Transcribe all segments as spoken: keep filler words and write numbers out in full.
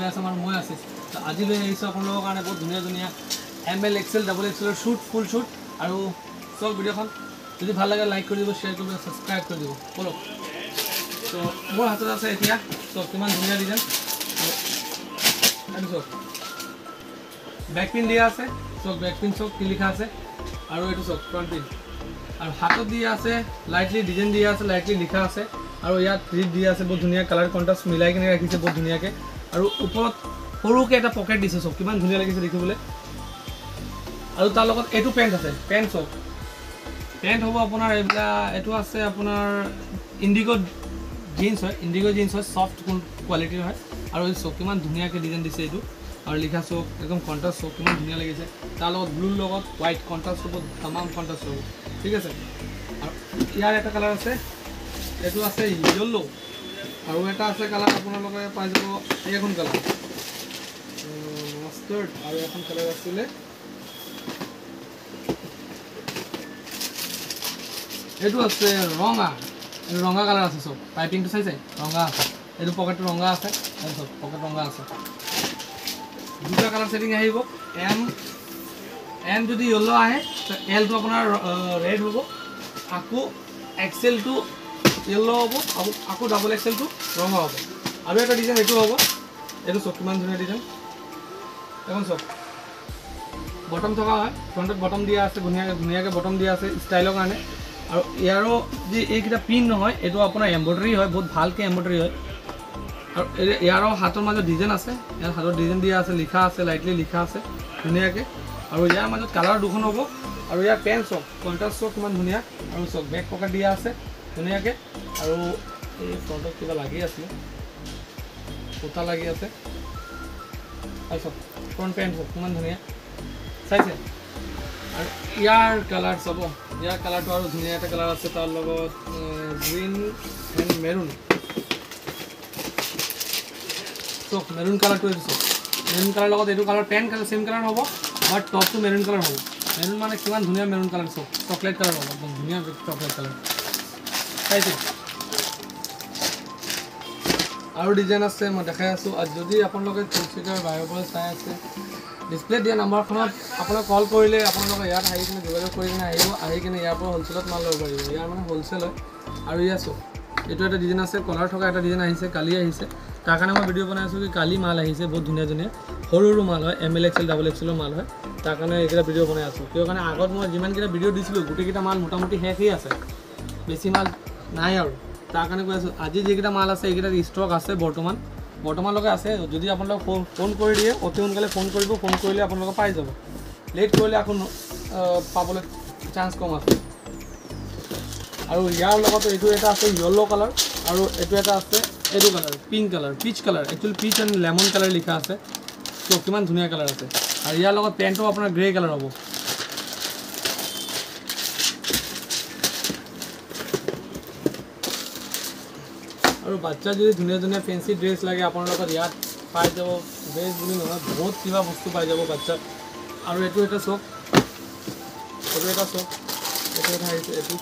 আছাম আৰু মই আছিছ আজি লৈ আহিছোঁ আপোনালোকৰ কাৰণে বহুত ধুনীয়া ধুনীয়া এম এল এক্সেল ডাবল এক্সেলৰ শ্বুট ফুল শ্বুট আৰু চব ভিডিঅ'খন যদি ভাল লাগে লাইক কৰি দিব শ্বেয়াৰ কৰিব ছাবস্ক্ৰাইব কৰি দিব বলক তো মোৰ হাতত আছে এতিয়া চব কিমান ধুনীয়া ডিজাইন আৰু চব বেক পিন দিয়া আছে চব বেক পিন চব কি লিখা আছে আৰু এইটো চব ফ্ৰণ্ট পিন আৰু হাতত দিয়া আছে লাইটলি ডিজাইন দিয়া আছে লাইটলি লিখা আছে আৰু ইয়াত ৰিড দিয়া আছে বহুত ধুনীয়া কালাৰ কণ্ট্ৰাষ্ট মিলাই কিনে ৰাখিছে বহুত ধুনীয়াকৈ আৰু ওপৰত সৰুকৈ এটা পকেট দিছে চব কিমান ধুনীয়া লাগিছে দেখিবলৈ আৰু তাৰ লগত এইটো পেণ্ট আছে পেণ্ট চব পেণ্ট হ'ব আপোনাৰ এইবিলাক এইটো আছে আপোনাৰ ইণ্ডিগো জিন্স হয় ইণ্ডিগো জিন্স হয় চফ্ট কোৱালিটিৰ হয় আৰু এই চব কিমান ধুনীয়াকৈ ডিজাইন দিছে এইটো আৰু লিখা চব একদম কণ্ট্ৰাষ্ট চব কিমান ধুনীয়া লাগিছে তাৰ লগত ব্লুৰ লগত হোৱাইট কণ্ট্ৰাষ্ট হ'ব তামাম কণ্ট্ৰাষ্ট হ'ব ঠিক আছে আৰু ইয়াৰ এটা কালাৰ আছে এইটো আছে য়েল্লো আৰু এটা আছে কালাৰ আপোনালোকে পাই যাব এইখন কালাৰ মাষ্টাৰ্ড আৰু এখন কালাৰ আছিলে এইটো আছে ৰঙা এইটো ৰঙা কালাৰ আছে চব পাইপিংটো চাইছে ৰঙা আছে এইটো পকেটটো ৰঙা আছে আৰু চব পকেট ৰঙা আছে দুটা কালাৰ ছেটিং আহিব এম এম যদি য়েল্লো আহে এলটো আপোনাৰ ৰেড হ'ব আকৌ এক্সেলটো য়েল্লো হ'ব আৰু আকৌ ডাবল এক্সেলটো ৰঙা হ'ব আৰু এটা ডিজাইন এইটো হ'ব এইটো চব কিমান ধুনীয়া ডিজাইন এখন চব বটম থকা হয় ফ্ৰণ্টত বটম দিয়া আছে ধুনীয়াকৈ ধুনীয়াকৈ বটম দিয়া আছে ষ্টাইলৰ কাৰণে আৰু ইয়াৰো যি এইকেইটা পিন নহয় এইটো আপোনাৰ এম্ব্ৰইডাৰী হয় বহুত ভালকৈ এম্ব্ৰইডাৰী হয় আৰু ইয়াৰো হাতৰ মাজত ডিজাইন আছে ইয়াৰ হাতৰ ডিজাইন দিয়া আছে লিখা আছে লাইটলি লিখা আছে ধুনীয়াকৈ আৰু ইয়াৰ মাজত কালাৰ দুখন হ'ব আৰু ইয়াৰ পেণ্ট চক কণ্ট্ৰাষ্ট চক কিমান ধুনীয়া আৰু চক বেক পকেট দিয়া আছে ধুনীয়াকৈ আৰু এই ফ্ৰণ্টত কিবা লাগি আছিলে সূতা লাগি আছে আৰু চব ফ্ৰণ্ট পেণ্ট চব কিমান ধুনীয়া চাইছে আৰু ইয়াৰ কালাৰ চাব ইয়াৰ কালাৰটো আৰু ধুনীয়া এটা কালাৰ আছে তাৰ লগত green and maroon choc maroon কালাৰটো এইটো চক মেৰুন কালাৰ লগত এইটো colour pant colour same colour হ'ব বাট টপটো মেৰুন কালাৰ হ'ব মেৰুন মানে কিমান ধুনীয়া maroon colour choc chocolate colour হ'ব একদম ধুনীয়া চকলেট কালাৰ চাইছে আৰু ডিজাইন আছে মই দেখাই আছোঁ আৰু যদি আপোনালোকে তিনিচুকীয়াৰ বাহিৰৰ পৰা চাই আছে ডিছপ্লে দিয়া নাম্বাৰখনত আপোনাক কল কৰিলে আপোনালোকে ইয়াত আহি কিনে যোগাযোগ কৰি কিনে আহিব আহি কিনে ইয়াৰ পৰা হ'লচেলত মাল ল'ব পাৰিব ইয়াৰ মানে হ'লচেল হয় আৰু ইয়াৰ চব এইটো এটা ডিজাইন আছে কলাৰ থকা এটা ডিজাইন আহিছে কালি আহিছে তাৰ কাৰণে মই ভিডিঅ' বনাই আছোঁ কি কালি মাল আহিছে বহুত ধুনীয়া ধুনীয়া সৰু সৰু মাল হয় এম এল এক্সেল ডাবল এক্সেলৰ মাল হয় তাৰ কাৰণে এইকেইটা ভিডিঅ' বনাই আছোঁ কিয় কাৰণে আগত মই যিমানকেইটা ভিডিঅ' দিছিলোঁ গোটেইকেইটা মাল মোটামুটি শেষেই আছে বেছি মাল নাই আৰু তাৰ কাৰণে কৈ আছোঁ আজি যিকেইটা মাল আছে এইকেইটাত ষ্টক আছে বৰ্তমান বৰ্তমানলৈকে আছে যদি আপোনালোকে ফোন ফোন কৰি দিয়ে অতি সোনকালে ফোন কৰিব ফোন কৰিলে আপোনালোকে পাই যাব লেট কৰিলে আকৌ পাবলৈ চান্স কম আছে আৰু ইয়াৰ লগত এইটো এটা আছে য়েল্লো কালাৰ আৰু এইটো এটা আছে এইটো colour pink colour peach colour actually peach and lemon colour লিখা আছে চ' কিমান ধুনীয়া কালাৰ আছে আৰু ইয়াৰ লগত পেণ্টটো আপোনাৰ গ্ৰে কালাৰ হ'ব আৰু বাচ্চা যদি ধুনীয়া ধুনীয়া ফেঞ্চি ড্ৰেছ লাগে আপোনালোকৰ ইয়াত পাই যাব ড্ৰেছ বুলি নহয় বহুত কিবা বস্তু পাই যাব বাচ্চাৰ আৰু এইটো এটা চক এইটো এটা চক এইটো এটা আহিছে এইটো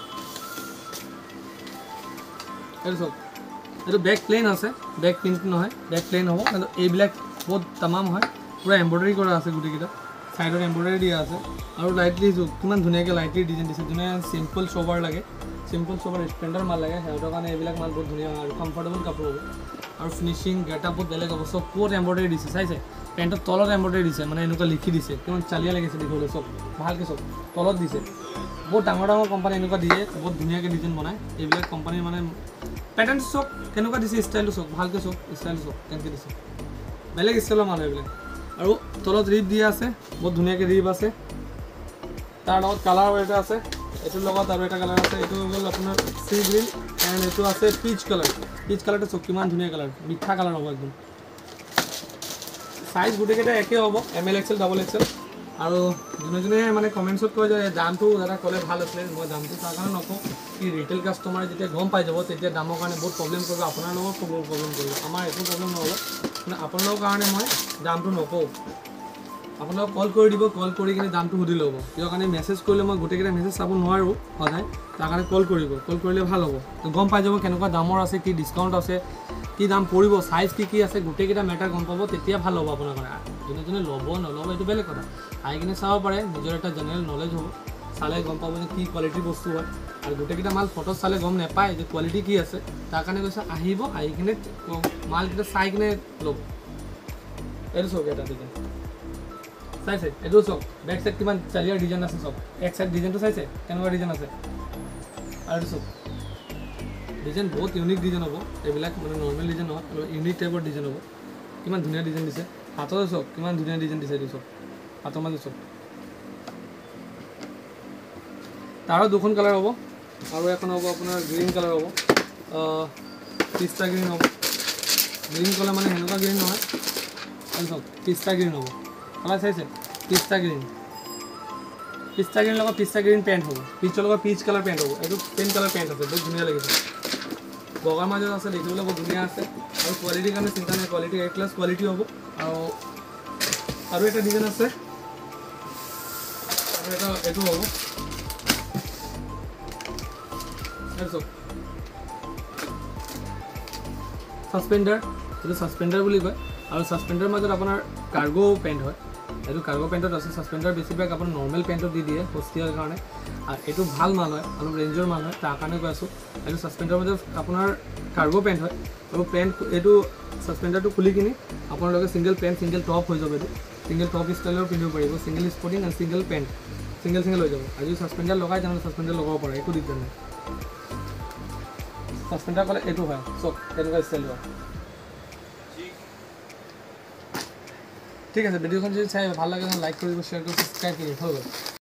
এইটো চক এইটো বেক প্লেইন আছে বেক প্ৰিণ্ট নহয় বেক প্লেইন হ'ব কিন্তু এইবিলাক বহুত তামাম হয় পূৰা এম্ব্ৰইডাৰী কৰা আছে গোটেইকেইটা ছাইডত এম্ব্ৰইডাৰী দিয়া আছে আৰু লাইটলি কিমান ধুনীয়াকৈ লাইটলি ডিজাইন দিছে ধুনীয়া চিম্পল চোভাৰ লাগে চিম্পল চোভাৰ ষ্টেণ্ডাৰ্ড মাল লাগে সিহঁতৰ কাৰণে এইবিলাক মাল বহুত ধুনীয়া হয় আৰু কমফৰ্টেবল কাপোৰ হ'ব আৰু ফিনিচিং গেটআপ বহুত বেলেগ হ'ব চব ক'ত এম্ব্ৰইডাৰী দিছে চাইছে পেণ্টৰ তলত এম্ব্ৰইডাৰী দিছে মানে এনেকুৱা লিখি দিছে কিমান চালিয়া লাগিছে দেখিবলৈ চব ভালকৈ চব তলত দিছে বহুত ডাঙৰ ডাঙৰ কোম্পানী এনেকুৱা দিয়ে বহুত ধুনীয়াকৈ ডিজাইন বনায় এইবিলাক কোম্পানীৰ মানে পেটাৰ্ণটো চব কেনেকুৱা দিছে ষ্টাইলটো চব ভালকৈ চব ষ্টাইলটো চব কেনেকৈ দিছে বেলেগ ষ্টাইলৰ মাল এইবিলাক আৰু তলত ৰিপ দিয়া আছে বহুত ধুনীয়াকৈ ৰিপ আছে তাৰ লগত কালাৰ এটা আছে এইটোৰ লগত আৰু এটা কালাৰ আছে এইটো হ'ল আপোনাৰ চি গ্ৰীণ এণ্ড এইটো আছে পিচ কালাৰ পিচ কালাৰটো চব কিমান ধুনীয়া কালাৰ মিঠা কালাৰ হ'ব একদম সাইজ গোটেইকেইটা একে হ'ব M L XL double XL আৰু যোনে যোনে মানে কমেণ্টছত কয় যে দামটো দাদা ক'লে ভাল আছিলে মই দামটো তাৰ কাৰণে নকওঁ কি ৰিটেইল কাষ্টমাৰে যেতিয়া গম পাই যাব তেতিয়া দামৰ কাৰণে বহুত প্ৰব্লেম কৰিব আপোনাৰ লগত প্ৰব্লেম কৰিব আমাৰ একো প্ৰব্লেম নহ'ব মানে আপোনালোকৰ কাৰণে মই দামটো নকওঁ আপোনালোক কল কৰি দিব কল কৰি কিনে দামটো সুধি ল'ব কিয় কাৰণে মেছেজ কৰিলে মই গোটেইকেইটা মেছেজ চাব নোৱাৰোঁ সদায় তাৰ কাৰণে কল কৰিব কল কৰিলে ভাল হ'ব গম পাই যাব কেনেকুৱা দামৰ আছে কি ডিছকাউণ্ট আছে কি দাম পৰিব সাইজ কি কি আছে গোটেই কেইটা মেটাৰ গম পাব তেতিয়া ভাল হ'ব আপোনাৰ কাৰণে যোনে যোনে ল'ব নল'ব এইটো বেলেগ কথা আহি কিনে চাব পাৰে নিজৰ এটা জেনেৰেল নলেজ হ'ব চালে গম পাব যে কি কোৱালিটিৰ বস্তু হয় আৰু গোটেই কেইটা মাল ফটো চালে গম নাপায় যে কোৱালিটি কি আছে তাৰ কাৰণে কৈছে আহিব আহি কিনে মালকেইটা চাই কিনে ল'ব এইটো চাওক এটা ডিজাইন চাইছে এইটো চাওক বেক সাইড কিমান চালিয়াৰ ডিজাইন আছে চাওক এক সাইড ডিজাইনটো চাইছে কেনেকুৱা ডিজাইন আছে আৰু চাওক ডিজাইন বহুত ইউনিক ডিজাইন হ'ব এইবিলাক মানে নৰ্মেল ডিজাইন নহয় আৰু ইউনিক টাইপৰ ডিজাইন হ'ব কিমান ধুনীয়া ডিজাইন দিছে হাতৰ চাওক কিমান ধুনীয়া ডিজাইন দিছে এইটো চাওক হাতৰ মাজত চাওক তাৰো দুখন কালাৰ হ'ব আৰু এখন হ'ব আপোনাৰ গ্ৰীণ কালাৰ হ'ব পিষ্টা গ্ৰীণ হ'ব গ্ৰীণ কালাৰ মানে সেনেকুৱা গ্ৰীণ নহয় আৰু চাওক পিষ্টা গ্ৰীণ হ'ব কালাৰ চাইছে পিষ্টা গ্ৰীণ পিষ্টা গ্ৰীণ লগত পিষ্টা গ্ৰীণ পেণ্ট হ'ব পিচৰ লগত পিচ কালাৰ পেণ্ট হ'ব এইটো পেণ্ট কালাৰ পেণ্ট আছে বহুত ধুনীয়া লাগিছে বগাৰ মাজত আছে দেখিবলৈ বহুত ধুনীয়া আছে আৰু কোৱালিটিৰ কাৰণে চিন্তা নাই কোৱালিটি এ ক্লাছ কোৱালিটি হ'ব আৰু আৰু এটা ডিজাইন আছে আৰু এটা এইটো হ'ব সাসপেন্ডার এটা সাসপেন্ডার বুলি কয় আৰু সাসপেন্ডাৰ মাজত আপোনাৰ কাৰ্গো পেণ্ট হয় এইটো কাৰ্গো পেণ্টত আছে সাসপেন্ডাৰ বেছিভাগ আপোনাৰ নৰ্মেল পেণ্টত দি দিয়ে হস্তিয়াৰ কাৰণে আৰু এইটো ভাল মাল হয় অলপ ৰেঞ্জৰ মাল হয় তাৰ কাৰণে কৈ আছোঁ এইটো সাসপেন্ডাৰ মাজত আপোনাৰ কাৰ্গো পেণ্ট হয় আৰু পেণ্ট এইটো সাসপেন্ডাৰটো খুলি কিনি আপোনালোকে সিংগল পেণ্ট সিংগল টপ হৈ যাব এইটো সিংগল টপ ষ্টাইলৰ পিন্ধিব পাৰিব সিংগল স্পৰ্টিং আৰু সিংগল পেণ্ট সিংগল সিংগল হৈ যাব আৰু যদি সাসপেন্ডাৰ লগাই তেনেহ'লে সাসপেন্ডাৰ লগাব পাৰে একো দিগদাৰ নাই সাসপেন্ডাৰ ক'লে এইটো হয় চব এনেকুৱা ষ্টাইল হয় ঠিক আছে ভিডিঅ'খন যদি চাই ভাল লাগে লাইক কৰিব শ্বেয়াৰ কৰিব ছাবস্ক্ৰাইব কৰিব হৈ গ'ল